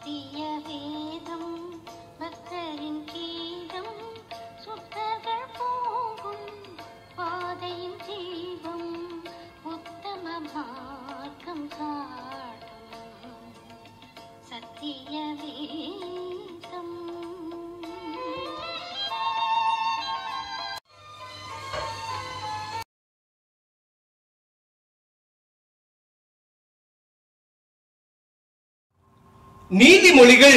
சத்திய வேதம் பக்தரின் கீதம், சுத்தர்கள் போகும் பாதையின் ஜீவம், உத்தம மார்க்கம் காட்டும் சத்திய வேதம். நீதிமொழிகள்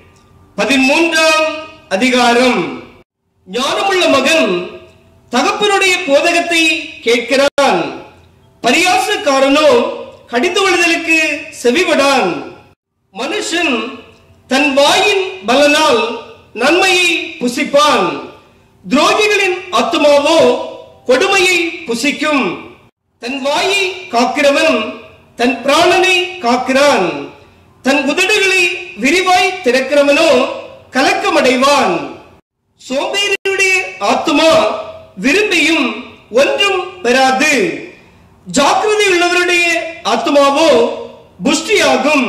13ஆம் அதிகாரம். ஞானமுள்ள மகன் தகப்பனுடைய போதகத்தை கேட்கிறான், பரியாசக்காரனோ கடிந்து கொள்ளுதலுக்கு செவிபடான். மனுஷன் தன் வாயின் பலனால் நன்மையை புசிப்பான், துரோகிகளின் ஆத்துமாவோ கொடுமையை புசிக்கும். தன் வாயை காக்கிறவன் தன் பிராணனை காக்கிறான், தன் உதடுகளை விரிவாய் திறக்கிறவனோ கலக்கமடைவான். சோம்பேறியுடைய ஆத்துமா விரும்பியும் ஒன்றும் பெறாது, ஜாக்கிரதை உள்ளவருடைய ஆத்துமாவோ புஷ்டியாகும்.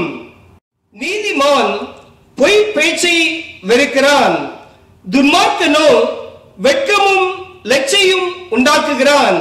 நீதிமான் பொய் பேச்சை வெறுக்கிறான், துன்மார்க்கனோ வெட்கமும் லட்சையும் உண்டாக்குகிறான்.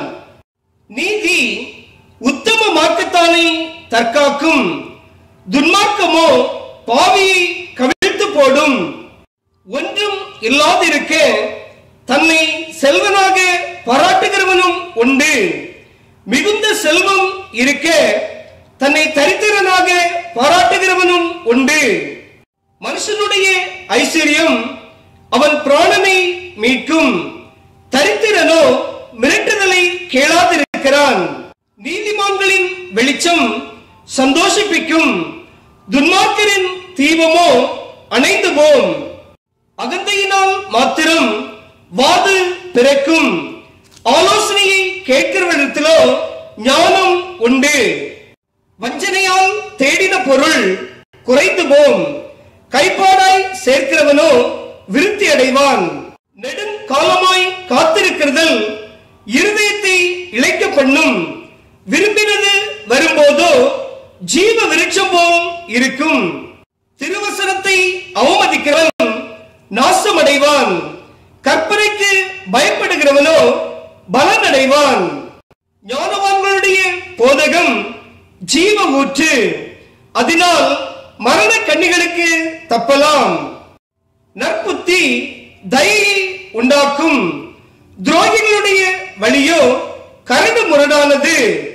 நீதி உத்தம மார்க்கத்தானை தற்காக்கும், துன்மார்க்கமோ பாவியை கவிழ்த்து போடும். ஒன்றும் இல்லாதிருக்க தன்னை செல்வனாக பாராட்டுகிறவனும் உண்டு, மிகுந்த செல்வம் இருக்க தன்னை தரித்திரனாக பாராட்டுகிறவனும் உண்டு. மனுஷனுடைய ஐஸ்வர்யம் அவன் பிராணனை மீட்கும், தரித்திரனோ மிரட்டுதலை கேளாதிருக்கிறான். நீதிமான்களின் வெளிச்சம் சந்தோஷிப்பிக்கும், துன்மார்க்கரின் தீபமோ அணைந்து போம். அகந்தையினால் மாத்திரம் வாது பிறக்கும், ஆலோசனையை கேட்கிறவரிடத்திலோ ஞானம் உண்டு. வஞ்சனையால் தேடின பொருள் குறைந்து போம், கைப்பாடாய் சேர்க்கிறவனோ விருத்தி அடைவான். நெடுங்காலமாய் காத்திருக்கிறதல் இருதயத்தை இளைக்க பண்ணும், விரும்பினது வரும்போதோ ஜீவ விருட்சம் போல் இருக்கும். திருவசனத்தை அவமதிக்கிறவன் நாசமடைவான், கற்பனைக்கு பயப்படுகிறவனோ பலன் அடைவான். ஞானவான்களுடைய போதகம் ஜீவ ஊற்று, அதனால் மரண கண்ணிகளுக்கு தப்பலாம். நற்புத்தி தயையை உண்டாக்கும், துரோகிகளுடைய வழியோ கரடு முரடானது.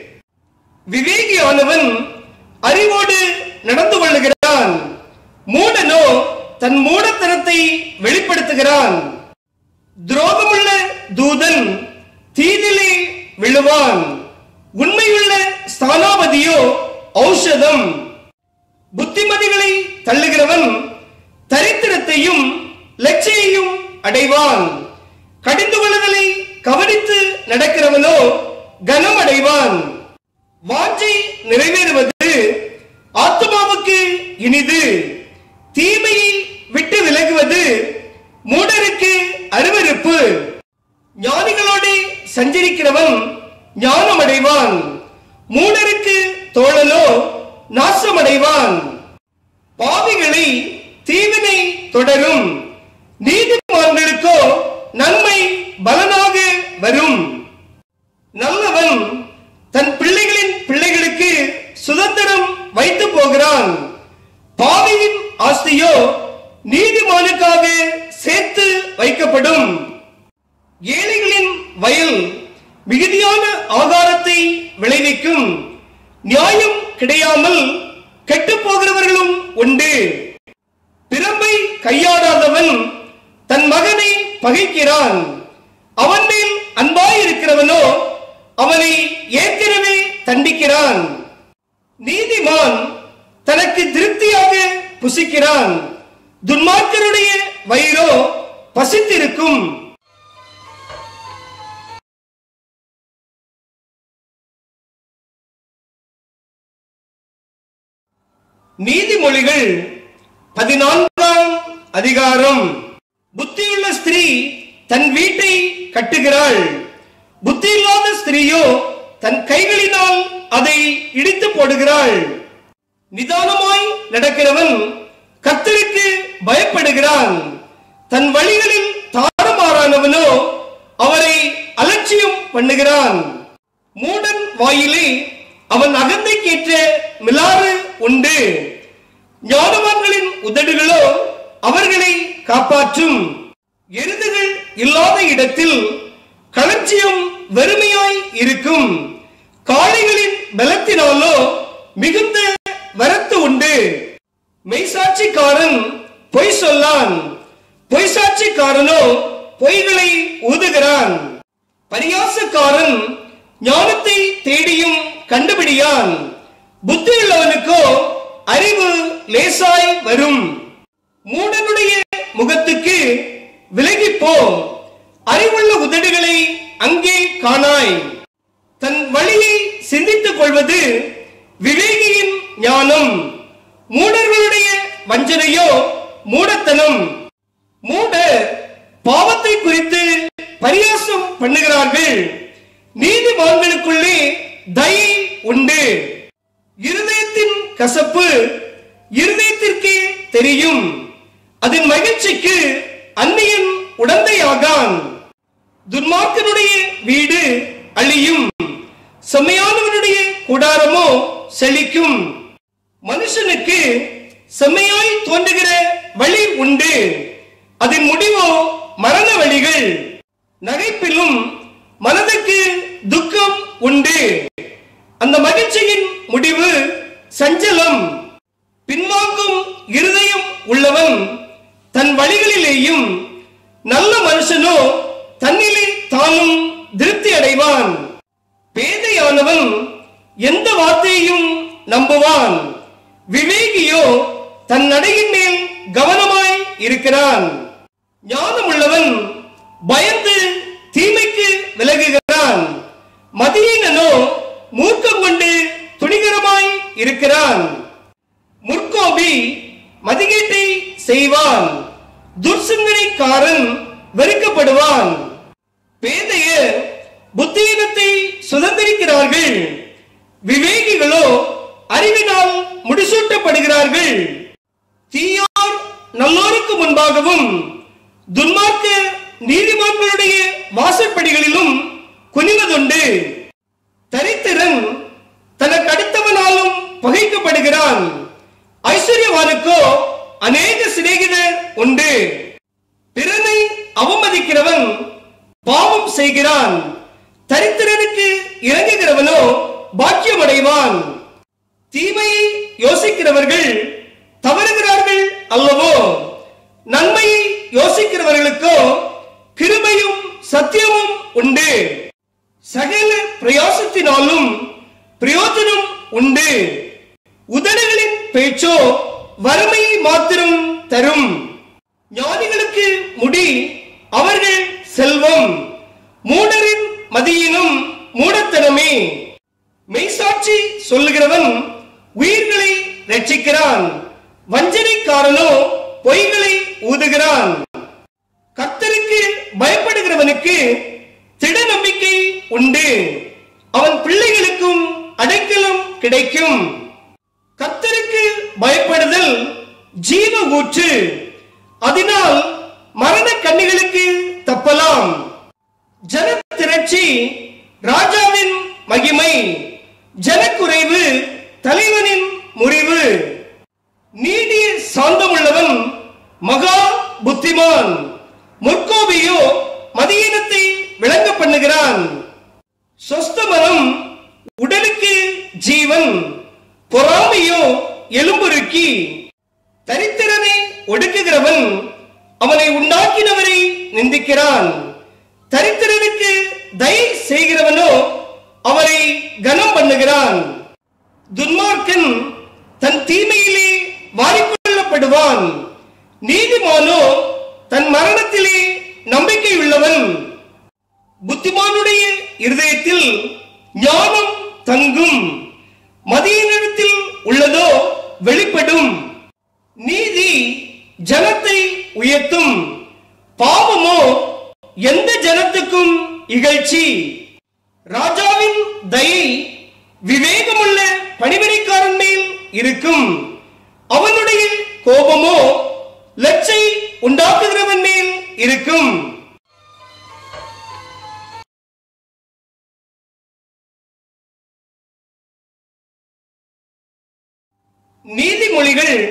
விவேகியானவன் அறிவோடு நடந்து கொள்ளுகிறான், மூடனோ தன் மூடத்தனத்தை வெளிப்படுத்துகிறான். துரோகமுள்ள தூதன் தீதிலே விழுவான், உண்மையுள்ள ஸ்தானாபதியோ ஔஷதம். புத்திமதிகளை தள்ளுகிறவன் தரித்திரத்தையும் லட்சையையும் அடைவான், கடிந்து கொள்ளுதலை கவனித்து நடக்கிறவனோ கனம் அடைவான். வாஞ்சை நிறைவேறுவது ஆத்துமாவுக்கு இனிது, தீமையை விட்டு விலகுவது மூடருக்கு அருவருப்பு. ஞானிகளோடு சஞ்சரிக்கிறவன் ஞானமடைவான், மூடருக்கு தோழனோ நாசமடைவான். பாவிகளை தீவினை தொடரும், நீதிமான்களுக்கோ நன்மை பலனாக வரும். நல்லவன் தன் பிள்ளைகளின் பிள்ளைகளுக்கு சுதந்திரம் வைத்து போகிறான், பாவியின் ஆஸ்தியோ நீதிமானுக்காக சேர்த்து வைக்கப்படும். ஏழைகளின் வயல் மிகுதியான ஆகாரத்தை விளைவிக்கும், நியாயம் கிடையாமல் கெட்டு போகிறவர்களும் உண்டு. பிரம்பை கையாடாதவன் தன் மகனை பகைக்கிறான், அவன் மேல் அன்பாயிருக்கிறவனோ அவனை ஏற்கனவே தண்டிக்கிறான். நீதிமான் தனக்கு திருப்தியாக புசிக்கிறான், துன்மார்க்கருடைய வயிறோ பசித்திருக்கும். நீதிமொழிகள் 14ஆம் அதிகாரம். புத்தியுள்ள ஸ்திரீ தன் வீட்டை கட்டுகிறாள், புத்தியில்லாத ஸ்திரீயோ தன் கைகளினால் அதை இடித்து போடுகிறாள். நிதானமாய் நடக்கிறவன் கர்த்தருக்கு பயப்படுகிறான். தன் வழிகளில் தாறுமாறானவனோ அவரை அலட்சியம் பண்ணுகிறான். மூடன் வாயிலே அவன் அகந்தைக்கேற்ற மிலாறு உண்டு. ஞானவான்களின் உதடுகளோ அவர்களை காப்பாற்றும். எருதுகள் இல்லாத இடத்தில் களஞ்சியம் வெறுமையாய் இருக்கும். காளைகளின் பலத்தினாலோ மிகுந்த வரத்து உண்டு. மெய்சாட்சிக்காரன் பொய் சொல்லான், பொய்சாட்சிக்காரனோ பொய்களை ஊதுகிறான். பரியாசக்காரன் ஞானத்தை தேடியும் கண்டுபிடியான். புத்தியுள்ளவனுக்கோ அறிவு லேசாய் வரும். மூடனுடைய முகத்துக்கு விலகிப்போ, அறிவுள்ள உதடுகளை அங்கே காணாய். தன் வழியை சிந்தித்துக் கொள்வது விவேகியின் ஞானம். மூடர்களுடைய வஞ்சனையோ மூடத்தனம். மூடர் பாவத்தை குறித்து பரியாசம் பண்ணுகிறார்கள். நீதிமான்களுக்குள்ளே தயை உண்டு. இருதயத்தின் கசப்பு இருதயத்திற்கே தெரியும். அதன் மகிழ்ச்சிக்கு அந்நியன் உடந்தையாகான். துன்மார்க்கனுடைய வீடு அழியும், செம்மையானவனுடைய கூடாரமோ செழிக்கும். மனுஷனுக்கு செம்மையாய் தோன்றுகிற வழி உண்டு, அதன் முடிவோ மரண வழிகள். நகைப்பிலும் மனதுக்கு துக்கம் உண்டு, அந்த மகிழ்ச்சியின் முடிவு சஞ்சலம். பின்வாங்கும் இருதயம் உள்ளவன் தன் வழிகளிலேயும், நல்ல மனுஷனோ தன்னிலே தானும் திருப்தி அடைவான். பேதையானவன் எந்த வார்த்தையையும் நம்புவான். விவேகியோ தன் நடையின் மேல் கவனமாய் இருக்கிறான். ஞானமுள்ளவன் பயந்து தீமைக்கு விலகுகிறான். மதியீனனோ மூர்க்கம் கொண்டு துணிகரமாய் இருக்கிறான். முற்கோபி மதிகேட்டை செய்வான், துர்சிந்தனைக்காரன் வெறுக்கப்படுவான். பேதையர் புத்தியினத்தை சுதந்திரிக்கிறார்கள், விவேகிகளோ அறிவினால் முடிசூட்டப்படுகிறார்கள். தீயோர் நல்லோருக்கு முன்பாகவும் துன்மார்க்க நீதிமான்களுடைய வாசற்படிகளிலும் குனிவதுண்டு. தரித்திரன் தனக்கு அடுத்தவனாலும் பகைக்கப்படுகிறான், ஐஸ்வர்யவானுக்கோ அநேக சிநேகிதர் உண்டு. பிறனை அவமதிக்கிறவன் பாவம் செய்கிறான், தரித்திரனுக்கு இறங்குகிறவனோ பாக்கியமடைவான். தீமையை யோசிக்கிறவர்கள் தவறுகிறார்கள் அல்லவோ, நன்மையை யோசிக்கிறவர்களுக்கோ கிருபையும் சத்தியமும் உண்டு. சகல பிரயாசத்தினாலும் பிரயோஜனம் உண்டு, உதடுகளின் பேச்சோ வறுமையை மாத்திரம் தரும். ஞானிகளுக்கு முடி அவர்கள் செல்வம், மூடரின் மதியினும் மூடத்தனமே. மெய்சாட்சி சொல்லுகிறவன் உயிர்களை ரட்சிக்கிறான், வஞ்சனைக்காரனோ பொய்களை ஊதுகிறான். கர்த்தருக்கு பயப்படுகிறவனுக்கு திட நம்பிக்கை உண்டு, அவன் பிள்ளைகளுக்கும் அடைக்கலம் கிடைக்கும். கர்த்தருக்கு பயப்படுதல் ஜீவ ஊற்று, அதனால் மரண கண்ணிகளுக்கு தப்பலாம். ஜனத்திரட்சி ராஜாவின் மகிமை, ஜனக்குறைவு தலைவனின் முறிவு. நீடிய சாந்தமுள்ளவன் மகா புத்திமான், முற்கோபியோ மதியீனத்தை விளங்க பண்ணுகிறான். சொஸ்தமனம் உடலுக்கு ஜீவன், பொறாமையோ எலும்புருக்கி. தரித்திரனை ஒடுக்குகிறவன் அவனை உண்டாக்கினவரை நிந்திக்கிறான், தரித்திரனுக்கு தயை செய்கிறவனோ அவரை கனம் பண்ணுகிறான். துன்மார்க்கன் தன் தீமையிலே வாரிக்கொள்ளப்படுவான், நீதிமானோ தன் மரணத்திலே நம்பிக்கை உள்ளவன். புத்திமானுடைய இருதயத்தில் ஞானம் தங்கும், மதியினிடத்தில் உள்ளதோ வெளிப்படும். நீதி ஜனத்தை உயர்த்தும், பாவமோ எந்த ஜனத்துக்கும் இகழ்ச்சி. ராஜாவின் தயை விவேகமுள்ள பணிவிடைக்காரன் மேல் இருக்கும், அவனுடைய கோபமோ லட்சை உண்டாக்குகிறவன் மேல் இருக்கும். நீதிமொழிகள்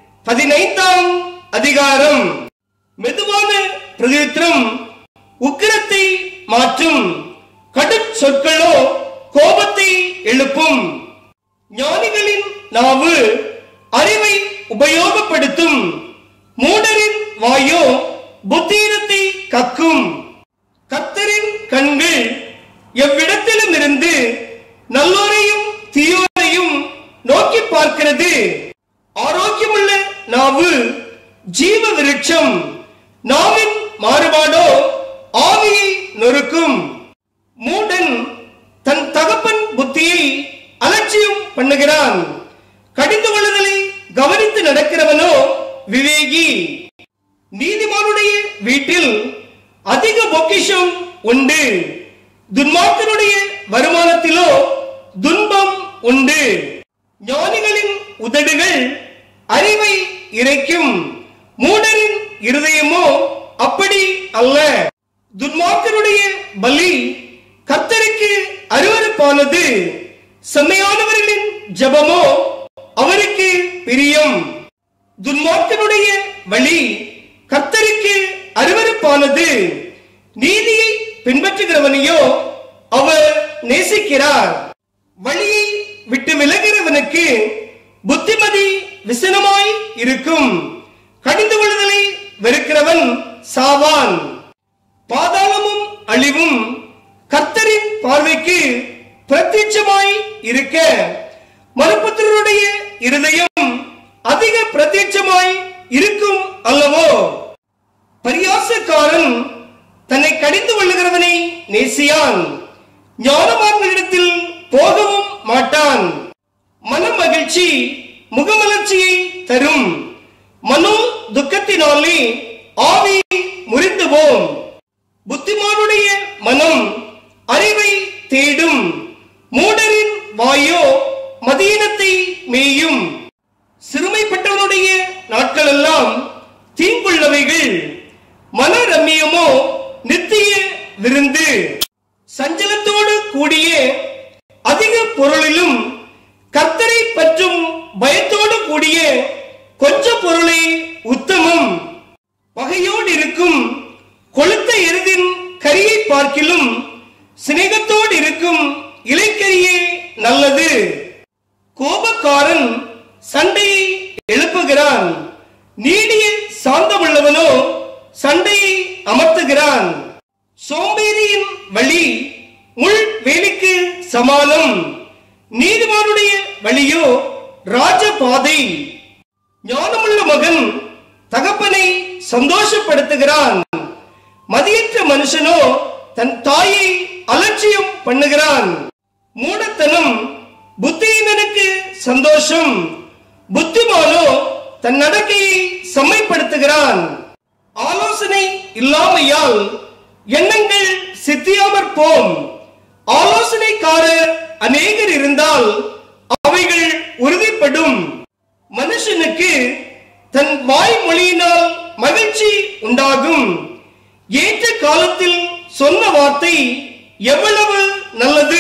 15ஆம் அதிகாரம். மெதுவான பிரதித்திரம் உக்கிரத்தை மாற்றும், கடும் சொற்களோ கோபத்தை எழுப்பும். ஞானிகளின் நாவு அறிவை உபயோகப்படுத்தும், மூடரின் வாயோ புத்தீனத்தை கக்கும். கர்த்தரின் கண்கள் எவ்விடத்திலும் இருந்து நல்லோரையும் தீயோரையும் நோக்கி பார்க்கிறது. ஆரோக்கியமுள்ள நாவு ஜீவ விருட்சம், நாவின் மாறுபாடோ ஆவியை நொறுக்கும். மூடன் தன் தகப்பன் புத்தியை அலட்சியம் பண்ணுகிறான், கடிந்து கொள்ளுதலை கவனித்து நடக்கிறவனோ விவேகி. நீதிமானுடைய வீட்டில் அதிக பொக்கிஷம் உண்டு, துன்மார்க்கனுடைய வருமானத்திலோ துன்பம் உண்டு. ஞானிகளின் உதடுகள் அறிவை இறைக்கும், மூடரின் இருதயமோ அப்படி அல்ல. துன்மார்க்கனுடைய பலி கர்த்தருக்கு அருவருப்பானது, செம்மையானவர்களின் ஜெபமோ அவருக்கு பிரியம். துன்மார்க்கனுடைய வழி கர்த்தருக்கு அருவருப்பானது, நீதியை பின்பற்றுகிறவனையோ அவர் நேசிக்கிறார். வழியை விட்டு விலகிறவனுக்கு புத்திமதி விசனமாய் இருக்கும், கடிந்து கொள்ளுதலை வெறுக்கிறவன் சாவான். பாதாளமும் அழிவும் கர்த்தரின் பார்வைக்கு பிரத்யட்சமாய் இருக்க, மனுபுத்திரருடைய இருதயம் அதிக பிரத்யட்சமாய் இருக்கும் அல்லவோ. பரியாசக்காரன் தன்னை கடிந்து கொள்ளுகிறவனை நேசியான், ஞானவான்களிடத்தில் போகவும் மாட்டான். மன மகிழ்ச்சி முகமலர்ச்சியை தரும், மனோ துக்கத்தினாலே ஆவி முறிந்து போம். புத்திமானுடைய மனம் அறிவை தேடும், மூடரின் வாயோ மதீனத்தை மேயும். சிறுமைப்பட்டவனுடைய நாட்கள் எல்லாம் தீங்குள்ளவைகள், மன ரம்மியமோ நித்திய விருந்து. சஞ்சலத்தோடு கூடிய அதிக பொருளிலும் கர்த்தரை பற்றும் பயத்தோடு கூடிய கொஞ்ச பொருளை உத்தமம். பகையோடு இருக்கும் கொளுத்த எருதின் கரியை பார்க்கிலும் சிநேகத்தோடு இருக்கும் இலைக்கரியே நல்லது. கோபக்காரன் சண்டையை எழுப்புகிறான், நீடிய சாந்தமுள்ளவனோ சண்டையை அமர்த்துகிறான். சோம்பேறியின் வழி முள் வேலிக்கு சமானம், நீதிமானுடைய வழியோ ராஜபாதை. ஞானமுள்ள மகன் தகப்பனை சந்தோஷப்படுத்துகிறான், மதியற்ற மனுஷனோ தன் தாயை அலட்சியம் பண்ணுகிறான். மூடத்தனம் புத்தியினனுக்கு சந்தோஷம், புத்திமானோ தன் நடக்கையை செம்மைப்படுத்துகிறான். ஆலோசனை இல்லாமையால் எண்ணங்கள் சித்தியாமற் போம், ஆலோசனைக்காரர் அநேகர் இருந்தால் அவைகள் உறுதிப்படும். மனுஷனுக்கு தன் வாய்மொழியினால் மகிழ்ச்சி உண்டாகும், ஏற்ற காலத்தில் சொன்ன வார்த்தை எவ்வளவு நல்லது.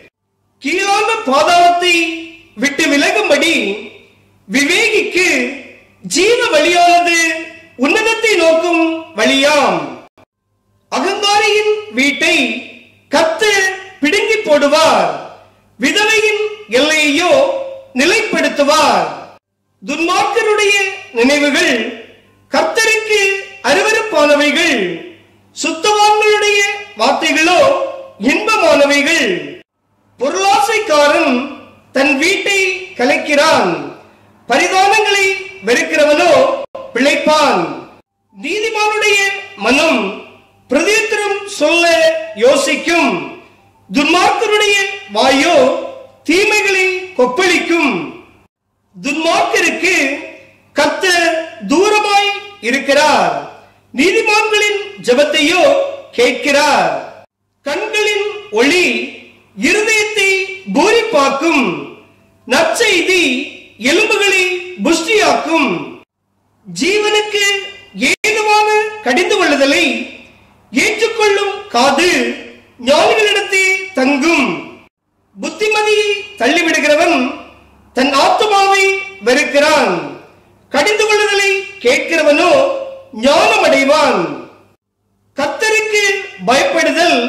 கீழான பாதாளத்தை விட்டு விலகும்படி விவேகிக்கு ஜீவ வழியானது உன்னதத்தை நோக்கும் வழியாம். அகங்காரியின் வீட்டை கர்த்தர் பிடுங்கி போடுவார், விதவையின் எல்லையையோ நிலைப்படுத்துவார். துன்மார்க்கருடைய நினைவுகள் கர்த்தருக்கு அருவருப்பானவைகள், சுத்தவான்களுடைய வார்த்தைகளோ இன்பமானவைகள். பொருளாசைக்காரன் தன் வீட்டை கலைக்கிறான், பரிதானங்களை வெறுக்கிறவனோ பிழைப்பான். நீதிமானுடைய மனம் பிரதித்திரம் சொல்ல யோசிக்கும், துன்மார்க்கருடைய வாயோ தீமைகளை கொப்பளிக்கும். துன்மார்க்கருக்கு கர்த்தர் தூரமாய் இருக்கிறார், நீதிமான்களின் ஜெபத்தையோ கேட்கிறார். கண்களின் ஒளி இருதயத்தை பூரிப்பாக்கும், நற்செய்தி எலும்புகளை புஷ்டியாக்கும். ஜீவனுக்கு ஏதுவான கடிந்து கொள்ளுதலை ஏற்றுக்கொள்ளும் காது ஞானிகளிடத்தே தங்கும். புத்திமதியை தள்ளிவிடுகிறவன் தன் ஆத்துமாவை வெறுக்கிறான். கடிந்து கொள்ளுதலை கேட்கிறவனோ ஞானம் அடைவான். கர்த்தருக்கு பயப்படுதல்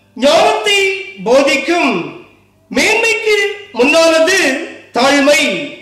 ஞானத்தை போதிக்கும். மேன்மைக்கு முன்னானது தாழ்மை.